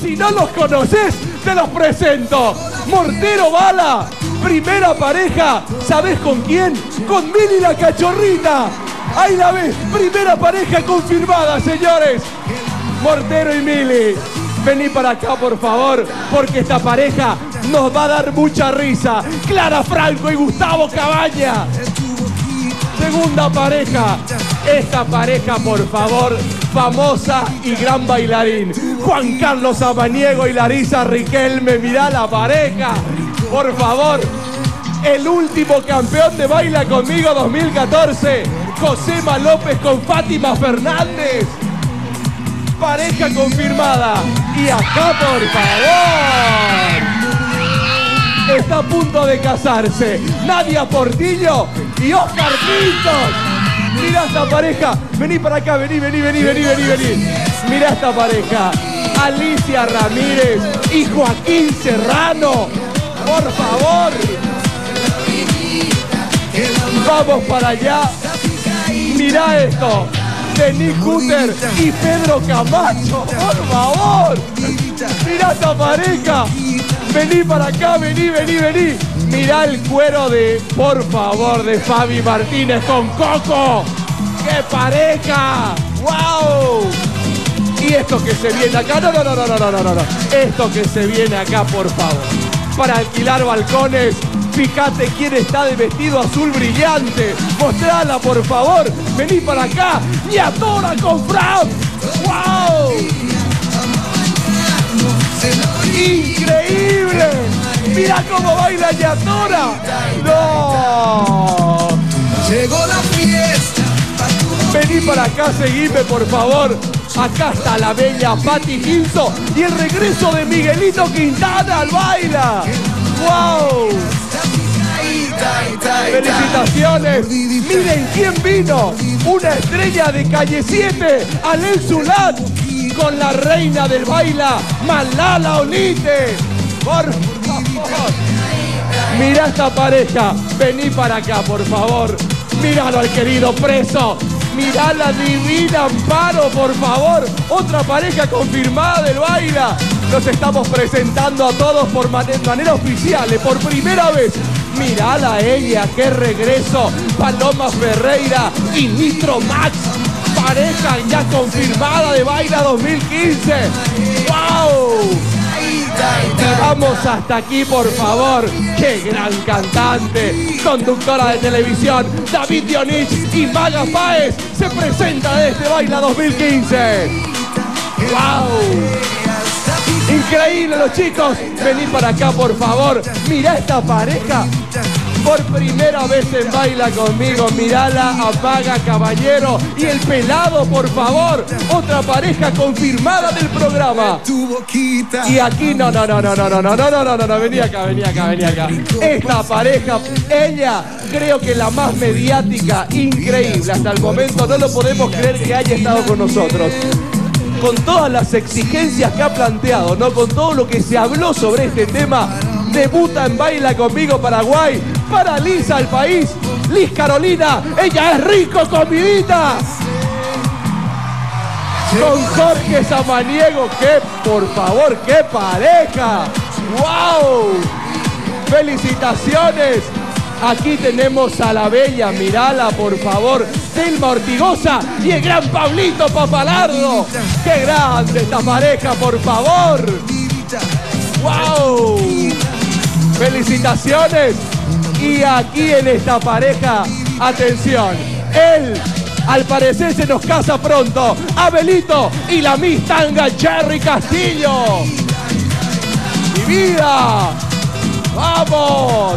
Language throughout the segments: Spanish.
Si no los conoces, te los presento. Mortero Bala, primera pareja. ¿Sabés con quién? Con Mili la Cachorrita. Ahí la ves, primera pareja confirmada, señores. Mortero y Mili, vení para acá, por favor, porque esta pareja nos va a dar mucha risa. Clara Franco y Gustavo Cabaña. Segunda pareja. Esta pareja, por favor, famosa y gran bailarín. Juan Carlos Samaniego y Larisa Riquelme. Mirá la pareja. Por favor, el último campeón de Baila Conmigo 2014. Josema López con Fátima Fernández. Pareja confirmada. Y acá, por favor, está a punto de casarse Nadia Portillo y Oscar Pintos. Mirá esta pareja. Vení para acá, vení. Mirá esta pareja. Alicia Ramírez y Joaquín Serrano. Por favor. Vamos para allá. Mirá esto. Denis Cutter y Pedro Camacho. Por favor. Mirá esta pareja. Vení para acá, vení. Mirá el cuero de, por favor, de Fabi Martínez con Coco. ¡Qué pareja! ¡Wow! Y esto que se viene acá, no. Esto que se viene acá, por favor. Para alquilar balcones, fíjate quién está de vestido azul brillante. Mostrala, por favor. Vení para acá. Ñatora con Fran. ¡Wow! ¡Increíble! ¡Mira cómo baila Ñatora! ¡No! Llegó la fiesta. Vení para acá, seguime, por favor. Acá está la bella Patti Hinso y el regreso de Miguelito Quintana al baila. ¡Wow! ¡Felicitaciones! Miren quién vino. Una estrella de Calle 7, Alel Zulat, con la reina del baila, Malala Olite. Por favor. Mirá esta pareja. Vení para acá, por favor. Míralo al querido Preso. Mirá la divina Amparo, por favor. Otra pareja confirmada del baila. Los estamos presentando a todos por manera oficial, por primera vez. Mirala a ella, qué regreso. Paloma Ferreira y Nitro Max. Pareja ya confirmada de Baila 2015. ¡Wow! Y vamos hasta aquí, por favor. ¡Qué gran cantante! Conductora de televisión, David Dionich y Maga Páez se presenta desde Baila 2015. ¡Wow! Increíble, los chicos. Vení para acá, por favor. Mirá esta pareja. Por primera vez en Baila Conmigo. Mirala a Maga Caballero y el Pelado, por favor. Otra pareja confirmada del programa. Y aquí no. Vení acá. Esta pareja, ella, creo que la más mediática, increíble. Hasta el momento no lo podemos creer que haya estado con nosotros. Con todas las exigencias que ha planteado, ¿no? Con todo lo que se habló sobre este tema, debuta en Baila Conmigo Paraguay, paraliza al país. Liz Carolina, ella es rico con vidita. Con Jorge Samaniego, por favor, qué pareja. ¡Wow! ¡Felicitaciones! Aquí tenemos a la bella, mirala, por favor, Selma Ortigosa y el gran Pablito Papalardo. ¡Qué grande esta pareja, por favor! ¡Wow! ¡Felicitaciones! Y aquí en esta pareja, atención, él al parecer se nos casa pronto. Abelito y la Miss Tanga Cherry Castillo. ¡Mi vida! ¡Vamos!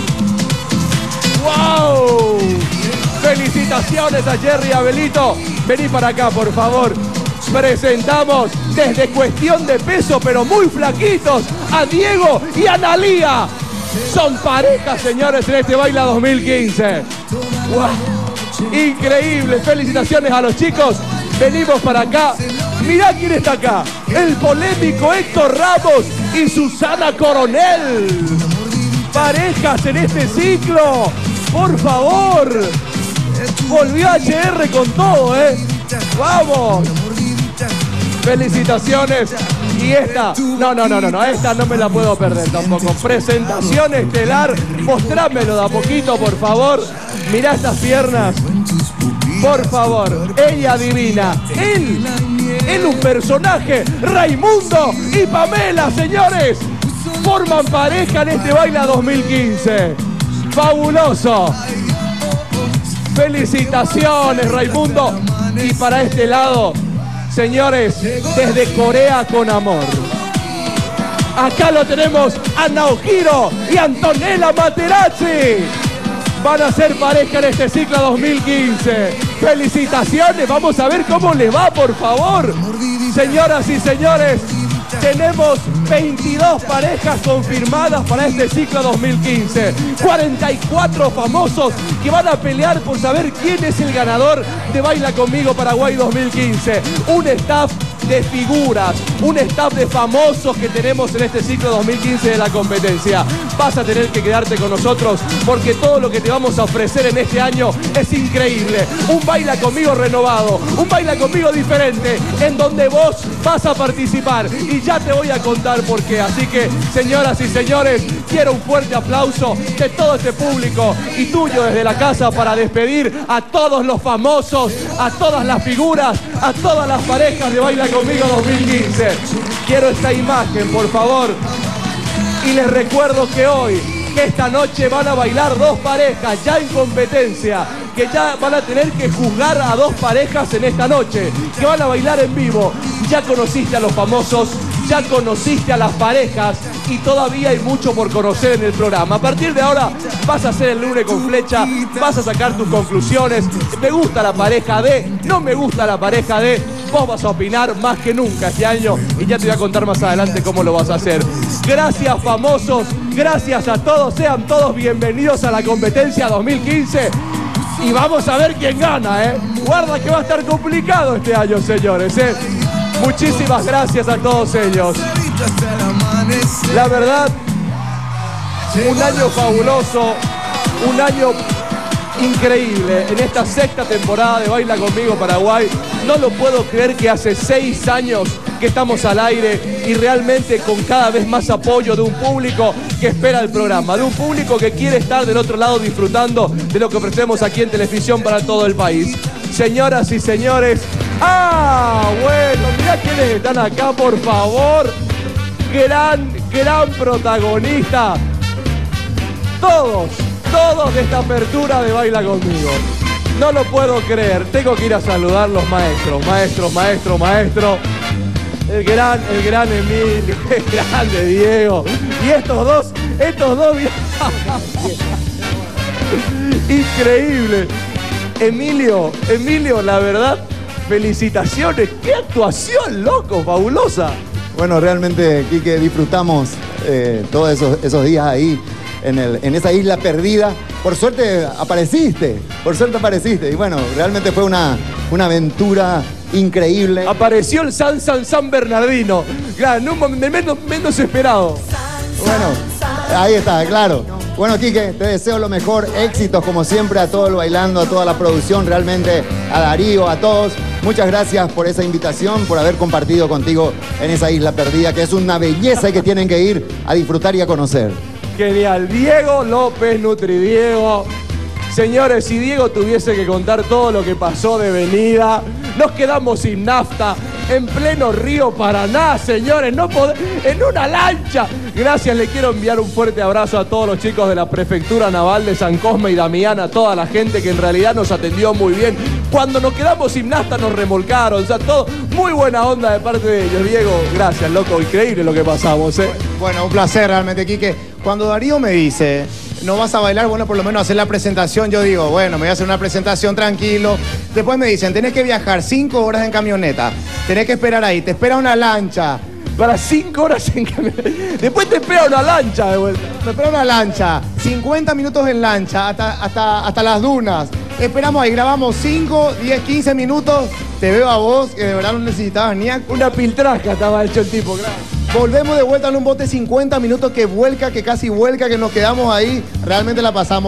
¡Wow! Felicitaciones a Jerry y Abelito. Vení para acá, por favor. Presentamos desde Cuestión de Peso, pero muy flaquitos, a Diego y Analía. Son parejas, señores, en este Baila 2015. ¡Wow! Increíble. Felicitaciones a los chicos. Venimos para acá. Mirá quién está acá. El polémico Héctor Ramos y Susana Coronel. Parejas en este ciclo. Por favor. Volvió HR con todo, ¿eh? ¡Vamos! Felicitaciones Y esta, no, esta no me la puedo perder tampoco. Presentación estelar, mostrámelo de a poquito, por favor. Mirá estas piernas, por favor. Ella divina, él un personaje, Raimundo y Pamela, señores. Forman pareja en este Baila 2015. Fabuloso. Felicitaciones, Raimundo. Y para este lado, señores, desde Corea con amor. Acá lo tenemos a Naohiro y Antonella Materazzi. Van a ser pareja en este ciclo 2015. Felicitaciones, vamos a ver cómo les va, por favor. Señoras y señores, tenemos 22 parejas confirmadas para este ciclo 2015. 44 famosos que van a pelear por saber quién es el ganador de Baila Conmigo Paraguay 2015. Un staff de figuras, un staff de famosos que tenemos en este ciclo 2015 de la competencia. Vas a tener que quedarte con nosotros porque todo lo que te vamos a ofrecer en este año es increíble. Un Baila Conmigo renovado, un Baila Conmigo diferente, en donde vos vas a participar y ya te voy a contar por qué. Así que, señoras y señores, quiero un fuerte aplauso de todo este público y tuyo desde la casa para despedir a todos los famosos, a todas las figuras, a todas las parejas de Baila Conmigo 2015. Quiero esta imagen, por favor. Y les recuerdo que hoy, esta noche, van a bailar dos parejas ya en competencia, que ya van a tener que juzgar a dos parejas en esta noche, que van a bailar en vivo. Ya conociste a los famosos, ya conociste a las parejas y todavía hay mucho por conocer en el programa. A partir de ahora vas a hacer el lunes con flecha, vas a sacar tus conclusiones. Me gusta la pareja de, no me gusta la pareja de. Vos vas a opinar más que nunca este año y ya te voy a contar más adelante cómo lo vas a hacer. Gracias, famosos, gracias a todos, sean todos bienvenidos a la competencia 2015 y vamos a ver quién gana, ¿eh? Guarda que va a estar complicado este año, señores, ¿eh? Muchísimas gracias a todos ellos. La verdad, un año fabuloso, un año increíble en esta sexta temporada de Baila Conmigo Paraguay. No lo puedo creer que hace 6 años que estamos al aire y realmente con cada vez más apoyo de un público que espera el programa, de un público que quiere estar del otro lado disfrutando de lo que ofrecemos aquí en televisión para todo el país. Señoras y señores, bueno, mirá quiénes están acá, por favor. Gran protagonista. Todos de esta apertura de Baila Conmigo. No lo puedo creer. Tengo que ir a saludar los maestros. Maestro. El gran Emilio, el grande Diego. Y estos dos. Increíble. Emilio, la verdad, felicitaciones. ¡Qué actuación, loco! Fabulosa. Bueno, realmente, Quique, disfrutamos todos esos días ahí en esa isla perdida. Por suerte apareciste. Y bueno, realmente fue una aventura increíble. Apareció el San Bernardino. Claro, en un momento menos esperado. Bueno, ahí está, claro. Bueno, Quique, te deseo lo mejor, éxitos como siempre a todo el Bailando, a toda la producción, realmente a Darío, a todos. Muchas gracias por esa invitación, por haber compartido contigo en esa isla perdida, que es una belleza y que tienen que ir a disfrutar y a conocer. Genial. Diego López, NutriDiego. Señores, si Diego tuviese que contar todo lo que pasó de venida, nos quedamos sin nafta, en pleno río Paraná, señores, en una lancha. Gracias, le quiero enviar un fuerte abrazo a todos los chicos de la Prefectura Naval de San Cosme y Damián, a toda la gente que en realidad nos atendió muy bien. Cuando nos quedamos sin nafta nos remolcaron, o sea, todo muy buena onda de parte de ellos. Diego, gracias, loco, increíble lo que pasamos, ¿eh? Bueno, un placer realmente, Quique. Cuando Darío me dice, no vas a bailar, bueno, por lo menos hacer la presentación, yo digo, bueno, me voy a hacer una presentación tranquilo. Después me dicen, tenés que viajar 5 horas en camioneta, tenés que esperar ahí, te espera una lancha. Para 5 horas en camioneta. Después te espera una lancha de vuelta. Me espera una lancha, 50 minutos en lancha, hasta las dunas. Esperamos ahí, grabamos 5, 10, 15 minutos. Te veo a vos, que de verdad no necesitabas ni una piltraja estaba hecho el tipo, claro. Volvemos de vuelta en un bote 50 minutos que vuelca, que casi vuelca, que nos quedamos ahí. Realmente la pasamos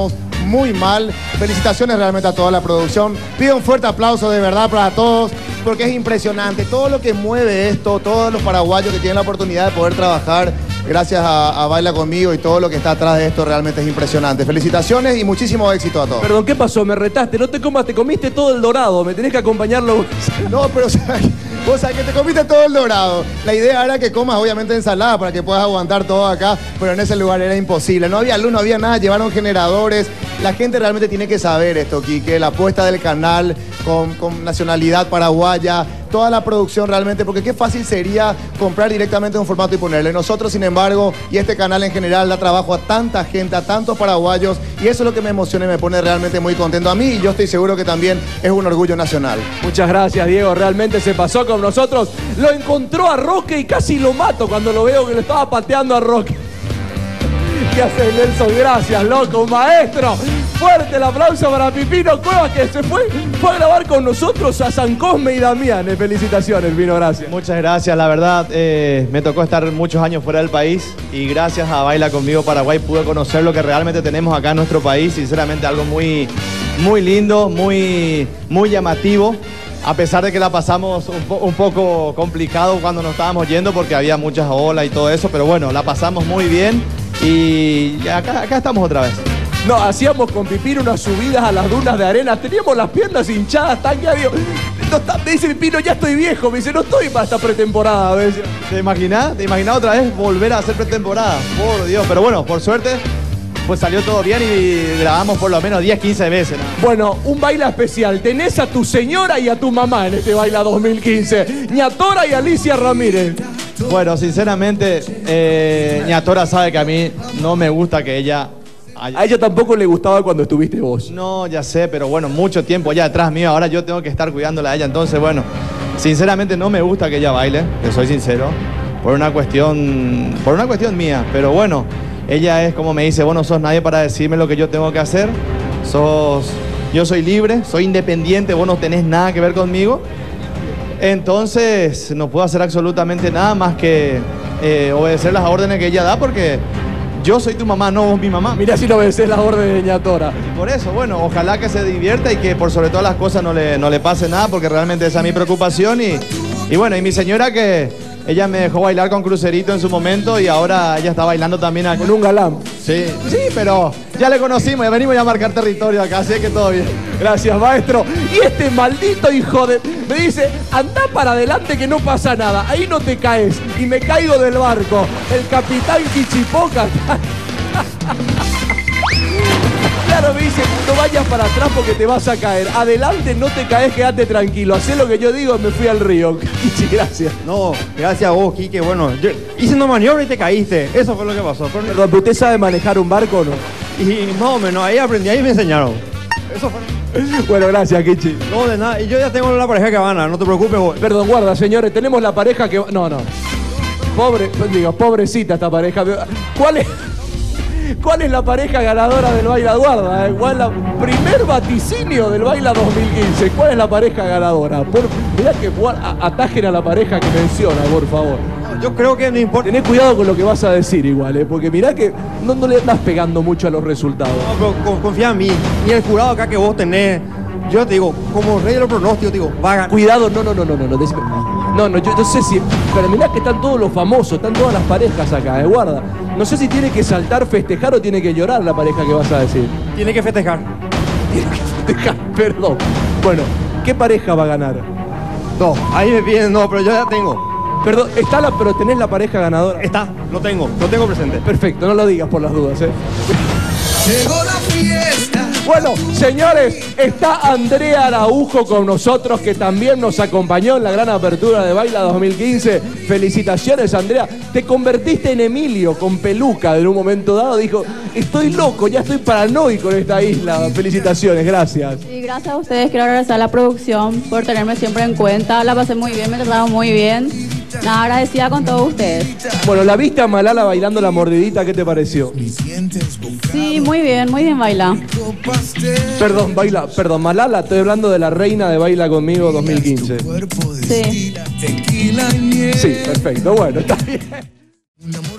muy mal. Felicitaciones realmente a toda la producción. Pido un fuerte aplauso de verdad para todos, porque es impresionante todo lo que mueve esto, todos los paraguayos que tienen la oportunidad de poder trabajar gracias a Baila Conmigo y todo lo que está atrás de esto realmente es impresionante. Felicitaciones y muchísimo éxito a todos. Perdón, ¿qué pasó? Me retaste, no te comas, te comiste todo el dorado, me tenés que acompañarlo. No, pero vos sabés que te comiste todo el dorado. La idea era que comas obviamente ensalada para que puedas aguantar todo acá, pero en ese lugar era imposible. No había luz, no había nada, llevaron generadores. La gente realmente tiene que saber esto, Quique, la apuesta del canal con nacionalidad paraguaya, toda la producción realmente, porque qué fácil sería comprar directamente un formato y ponerle. Nosotros, sin embargo, y este canal en general da trabajo a tanta gente, a tantos paraguayos, y eso es lo que me emociona y me pone realmente muy contento a mí, y yo estoy seguro que también es un orgullo nacional. Muchas gracias, Diego, realmente se pasó con nosotros. Lo encontró a Roque y casi lo mato cuando lo veo que lo estaba pateando a Roque. ¿Qué haces, Nelson? Gracias, loco, maestro. Fuerte el aplauso para Pipino Cuevas, que se fue a grabar con nosotros a San Cosme y Damián. Felicitaciones, Pino, gracias. Muchas gracias, la verdad, me tocó estar muchos años fuera del país y gracias a Baila Conmigo Paraguay pude conocer lo que realmente tenemos acá en nuestro país. Sinceramente, algo muy, muy lindo, muy llamativo. A pesar de que la pasamos un poco complicado cuando nos estábamos yendo porque había muchas olas y todo eso, pero bueno, la pasamos muy bien y acá estamos otra vez. No, hacíamos con Pipino unas subidas a las dunas de arena, teníamos las piernas hinchadas, tan ya digo, me dice Pipino, ya estoy viejo, me dice, no estoy para esta pretemporada. Me dice. ¿Te imaginás otra vez volver a hacer pretemporada? Por Dios, pero bueno, por suerte pues salió todo bien y grabamos por lo menos 10, 15 veces, ¿no? Bueno, un baila especial. Tenés a tu señora y a tu mamá en este Baila 2015. Ñatora y Alicia Ramírez. Bueno, sinceramente, Ñatora sabe que a mí no me gusta que ella... A ella tampoco le gustaba cuando estuviste vos. No, ya sé, pero bueno, mucho tiempo ya atrás mío. Ahora yo tengo que estar cuidándola a ella. Entonces, bueno, sinceramente no me gusta que ella baile, te soy sincero. Por una cuestión mía. Pero bueno, ella es como me dice, vos no sos nadie para decirme lo que yo tengo que hacer. Yo soy libre, soy independiente, vos no tenés nada que ver conmigo. Entonces, no puedo hacer absolutamente nada más que obedecer las órdenes que ella da porque... Yo soy tu mamá, no vos mi mamá. Mirá si no obedeces las órdenes de Ñatora. Y por eso, bueno, ojalá que se divierta y que por sobre todas las cosas no le pase nada, porque realmente esa es mi preocupación. Y bueno, y mi señora que ella me dejó bailar con Crucerito en su momento y ahora ella está bailando también acá. Con un galán. Sí, pero ya le conocimos, ya venimos a marcar territorio acá, así que todo bien. Gracias, maestro. Y este maldito hijo de... Me dice, anda para adelante que no pasa nada. Ahí no te caes. Y me caigo del barco. El capitán Quichipoca. Claro, me dice, no vayas para atrás porque te vas a caer. Adelante, no te caes, quédate tranquilo. Hacé lo que yo digo, me fui al río. Quichi, gracias. No, gracias a vos, Quique. Bueno, yo hice una maniobra y te caíste. Eso fue lo que pasó. Perdón, ¿pero usted sabe manejar un barco o no? Y más o menos, ahí aprendí, ahí me enseñaron. Eso fue. Bueno, gracias, Kichi. No, de nada. Y yo ya tengo la pareja que van a, no te preocupes vos. Perdón, guarda, señores, tenemos la pareja que... No. Pobrecita esta pareja. ¿Cuál es la pareja ganadora del Baila Guarda? ¿Cuál es el primer vaticinio del Baila 2015? ¿Cuál es la pareja ganadora? Mirá que atajen a la pareja que menciona, por favor. Yo creo que no importa. Tenés cuidado con lo que vas a decir igual, porque mirá que no le estás pegando mucho a los resultados. No, pero confía en mí. Y el jurado acá que vos tenés, yo te digo, como rey de los pronósticos, te digo, va a ganar. Cuidado, no, yo sé si... Pero mirá que están todos los famosos, están todas las parejas acá, guarda. No sé si tiene que saltar, festejar o tiene que llorar la pareja que vas a decir. Tiene que festejar. Tiene que festejar, perdón. Bueno, ¿qué pareja va a ganar? No, ahí me piden, no, pero yo ya tengo. Perdón, pero tenés la pareja ganadora. Está, lo tengo presente. Perfecto, no lo digas por las dudas, Llegó la fiesta. Bueno, señores, está Andrea Araujo con nosotros, que también nos acompañó en la gran apertura de Baila 2015. Felicitaciones, Andrea. Te convertiste en Emilio con peluca en un momento dado. Dijo, estoy loco, ya estoy paranoico en esta isla. Felicitaciones, gracias. Sí, gracias a ustedes. Quiero agradecer a la producción por tenerme siempre en cuenta. La pasé muy bien, me trataron muy bien. Nada, agradecida con todos ustedes. Bueno, ¿la viste a Malala bailando la mordidita? ¿Qué te pareció? Sí, muy bien baila. Perdón, Malala, estoy hablando de la reina de Baila Conmigo 2015. Sí. Sí, perfecto, bueno, está bien.